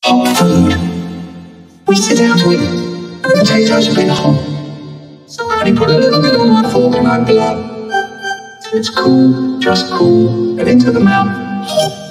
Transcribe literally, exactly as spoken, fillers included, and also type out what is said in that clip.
Hot food. We sit down to eat, and the potatoes have been hot. Somebody put a little bit of my fork in my blood. It's cool, just cool, and into the mouth.